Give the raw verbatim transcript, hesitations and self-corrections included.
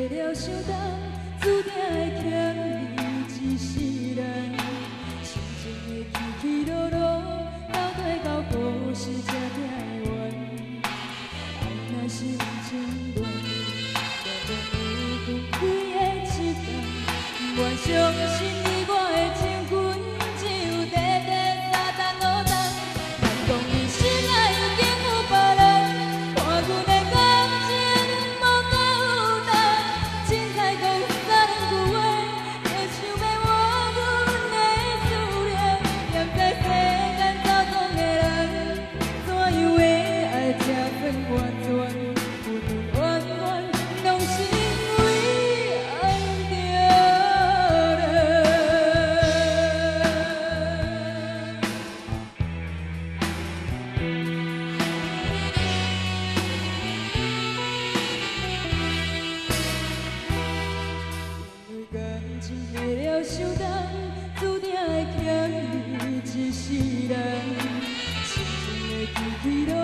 了伤重，注定会欠你一世人。心情的起起落落，到底到何时才定会完？爱若是有情愿，断断有分开的一天，我相信你我的情分，只有短短三段落空。难讲你心内已经有别人，看阮的感情无够重，凊彩讲三两句话，就想要换阮的思念。念在世间走总的人，怎样会爱这份完全？恩恩怨怨，拢是因为爱着因为感情下了伤重，注定会欠你一世人。心情的起起落